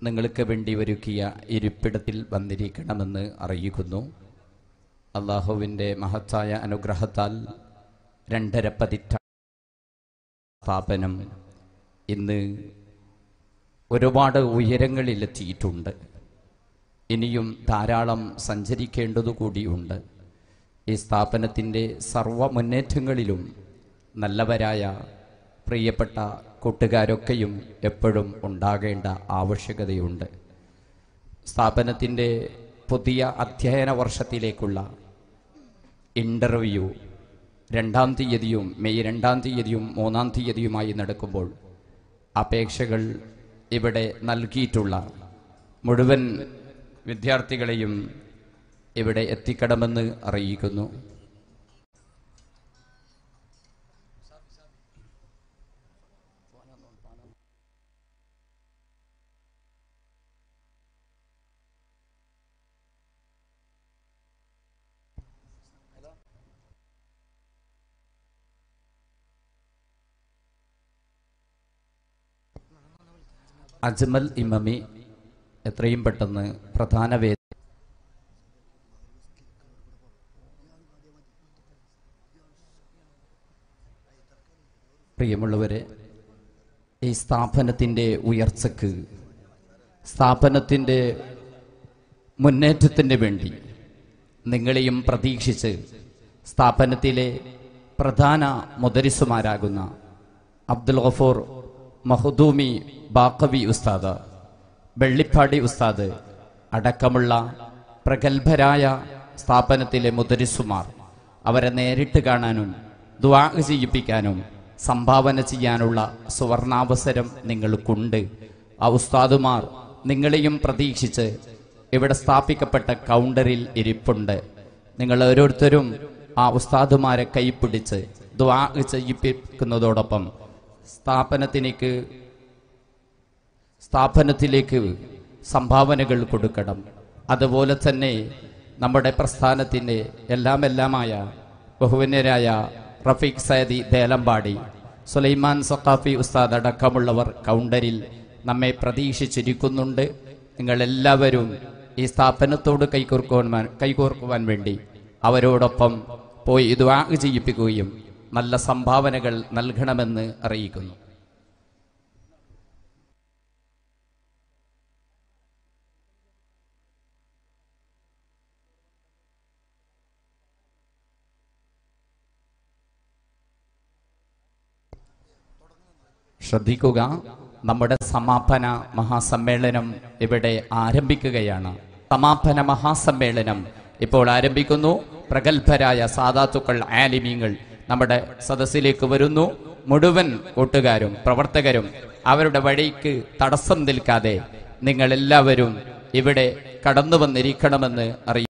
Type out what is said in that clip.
നിങ്ങൾക്ക് വേണ്ടി ഒരുക്കിയ ഇരിപ്പിടത്തിൽ വന്നിരിക്കണമെന്ന് അറിയിക്കുന്നു. അള്ളാഹുവിൻ്റെ മഹത്തായ അനുഗ്രഹത്താൽ 2.5 പതിറ്റാണ്ട് സ്ഥാപനം ഇന്ന് ഒരുപാട് ഉയരങ്ങളിലെത്തിയിട്ടുണ്ട്. ഇനിയും ധാരാളം സഞ്ചരിക്കേണ്ടതുകൂടിയുണ്ട്. ഈ സ്ഥാപനത്തിൻ്റെ സർവ്വ മുന്നേറ്റങ്ങളിലും നല്ലവരായ പ്രിയപ്പെട്ട കൂട്ടുകാരൊക്കെയും എപ്പോഴും ഉണ്ടാകേണ്ട ആവശ്യകതയുണ്ട്. സ്ഥാപനത്തിൻ്റെ പുതിയ അധ്യയന വർഷത്തിലേക്കുള്ള ഇൻ്റർവ്യൂ 2-ാം തീയതിയും മെയ് 2-ാം തീയതിയും 3-ാം തീയതിയുമായി നടക്കുമ്പോൾ അപേക്ഷകൾ ഇവിടെ നൽകിയിട്ടുള്ള മുഴുവൻ വിദ്യാർത്ഥികളെയും ഇവിടെ എത്തിക്കണമെന്ന് അറിയിക്കുന്നു. അജ്മൽ ഇമമി എത്രയും പെട്ടെന്ന് പ്രധാന വേദി. പ്രിയമുള്ളവരെ, ഈ സ്ഥാപനത്തിൻ്റെ ഉയർച്ചയ്ക്ക്, സ്ഥാപനത്തിൻ്റെ മുന്നേറ്റത്തിന് വേണ്ടി നിങ്ങളെയും പ്രതീക്ഷിച്ച് സ്ഥാപനത്തിലെ പ്രധാന മുദരിസുമാരാകുന്ന അബ്ദുൽ ഗഫൂർ മഹ്ദൂമി ബാഖവി ഉസ്താദ്, വെള്ളിപ്പാടി ഉസ്താദ് അടക്കമുള്ള പ്രഗത്ഭരായ സ്ഥാപനത്തിലെ മുദരിസുമാർ, അവരെ നേരിട്ട് കാണാനും ദുആ ചെയ്യിപ്പിക്കാനും സംഭാവന ചെയ്യാനുള്ള സുവർണാവസരം നിങ്ങൾക്കുണ്ട്. ആ ഉസ്താദുമാർ നിങ്ങളെയും പ്രതീക്ഷിച്ച് ഇവിടെ സ്ഥാപിക്കപ്പെട്ട കൗണ്ടറിൽ ഇരിപ്പുണ്ട്. നിങ്ങൾ ഓരോരുത്തരും ആ ഉസ്താദുമാരെ കൈപ്പിടിച്ച് ദുആ ചെയ്യിപ്പിക്കുന്നതോടൊപ്പം സ്ഥാപനത്തിലേക്ക് സംഭാവനകൾ കൊടുക്കണം. അതുപോലെ തന്നെ നമ്മുടെ പ്രസ്ഥാനത്തിൻ്റെ എല്ലാമായ ബഹുവന്യരായ റഫീഖ് സൈദി ദേലമ്പാടി, സുലൈമാൻ സഖാഫി ഉസ്താദ് അടക്കമുള്ളവർ കൗണ്ടറിൽ നമ്മെ പ്രതീക്ഷിച്ചിരിക്കുന്നുണ്ട്. നിങ്ങളെല്ലാവരും ഈ സ്ഥാപനത്തോട് കൈകോർക്കുവാൻ വേണ്ടി അവരോടൊപ്പം പോയി ദുആ ചെയ്യിപ്പിക്കുകയും നല്ല സംഭാവനകൾ നൽകണമെന്ന് അറിയിക്കുന്നു. ശ്രദ്ധിക്കുക, നമ്മുടെ സമാപന മഹാസമ്മേളനം ഇവിടെ ആരംഭിക്കുകയാണ്. സമാപന മഹാസമ്മേളനം ഇപ്പോൾ ആരംഭിക്കുന്നു. പ്രഗത്ഭരായ സാദാത്തുക്കൾ, ആലിമീങ്ങൾ നമ്മുടെ സദസ്സിലേക്ക് വരുന്നു. മുഴുവൻ കൂട്ടുകാരും പ്രവർത്തകരും അവരുടെ വഴിക്ക് തടസ്സം നിൽക്കാതെ നിങ്ങളെല്ലാവരും ഇവിടെ കടന്നു വന്നിരിക്കണമെന്ന് അറിയിക്കുന്നു.